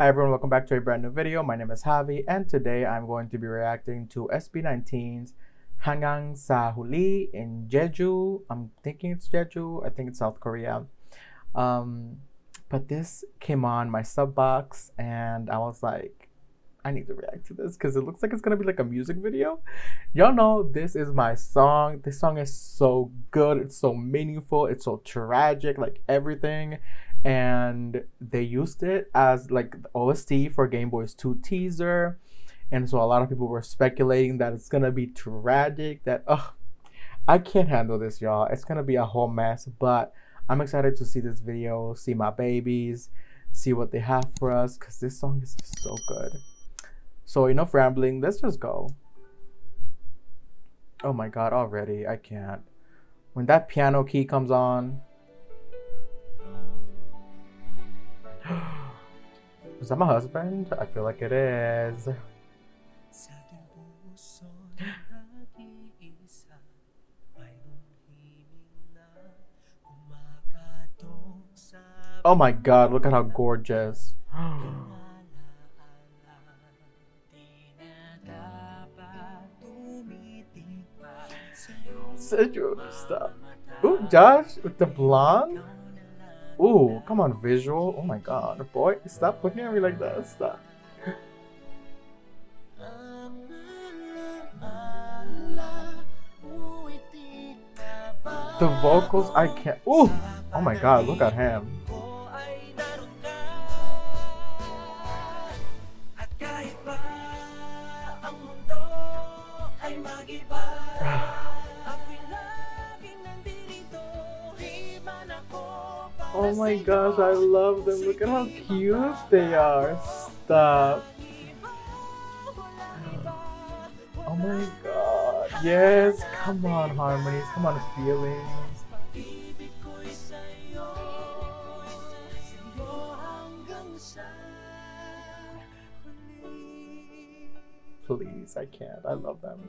Hi everyone, welcome back to a brand new video. My name is Javi and today I'm going to be reacting to SB19's Hangang Sa Huli in Jeju. I'm thinking it's Jeju, I think it's South Korea. Um, but this came on my sub box and I was like, I need to react to this because it looks like it's gonna be like a music video. Y'all know this is my song. This song is so good. It's so meaningful. It's so tragic, like everything. And they used it as like the OST for Game Boy's 2 teaser. And so a lot of people were speculating that it's gonna be tragic. That I can't handle this, y'all. It's gonna be a whole mess. But I'm excited to see this video, see my babies, see what they have for us, because this song is just so good. So enough rambling, let's just go. Oh my god, already, I can't. When that piano key comes on. Is that my husband? I feel like it is. Oh my god, look at how gorgeous. Stop. Ooh, Josh with the blonde. Ooh, come on, visual. Oh my god, boy, stop looking at me like that. Stop. The vocals, I can't. Ooh, oh my god, look at him. Oh my gosh, I love them. Look at how cute they are. Stop. Oh my god. Yes, come on, harmonies. Come on, feelings. Please, I can't. I love them.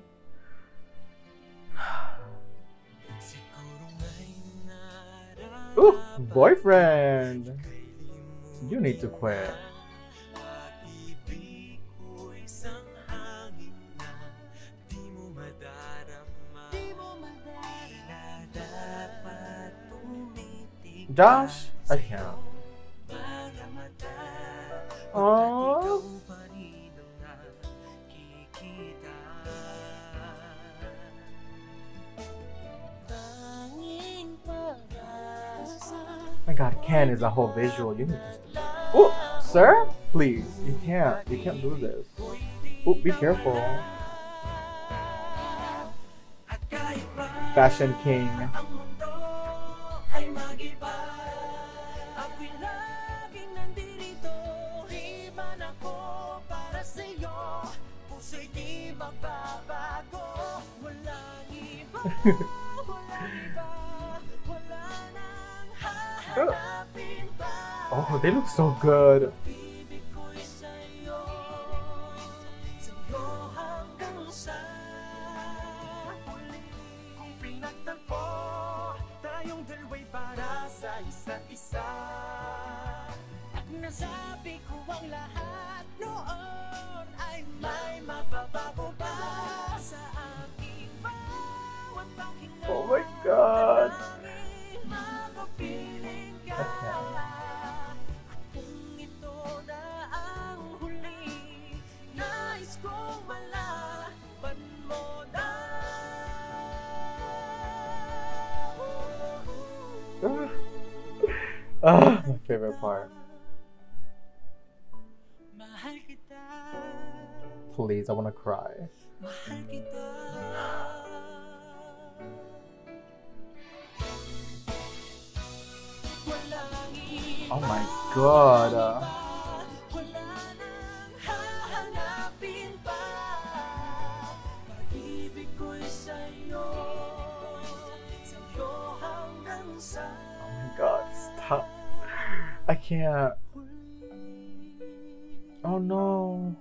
Ooh, boyfriend! You need to quit. Josh? I can't. Aww. My god, Ken is a whole visual. You need to. Oh, sir? Please, you can't do this. Oh, be careful. Fashion king. Oh, they look so good. Oh my god. My favorite part. Please, I want to cry. Oh my god. Oh my god, stop. I can't. Oh no.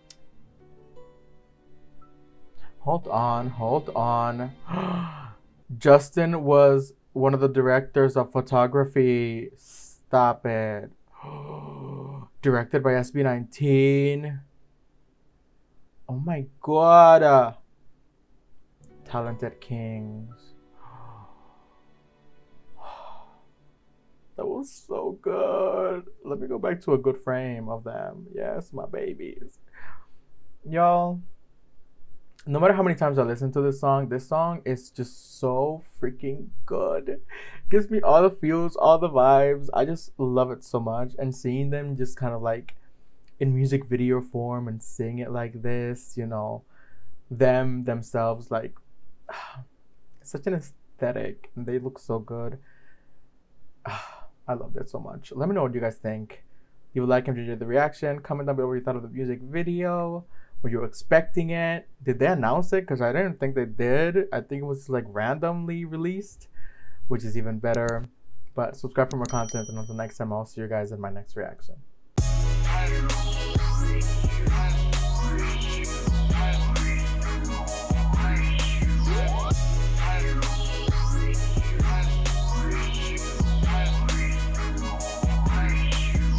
Hold on, hold on. Justin was one of the directors of photography. Stop it. Directed by SB19. Oh my god. Talented Kings. That was so good. Let me go back to a good frame of them. Yes, my babies. Y'all, no matter how many times I listen to this song is just so freaking good. Gives me all the feels, all the vibes. I just love it so much. And seeing them just kind of like in music video form and sing it like this, you know, themselves, like, such an aesthetic. And they look so good. I loved it so much. Let me know what you guys think. If you would like him to do the reaction, comment down below what you thought of the music video. Were you expecting it? Did they announce it? Because I didn't think they did. I think it was like randomly released, which is even better. But subscribe for more content, and until next time, I'll see you guys in my next reaction.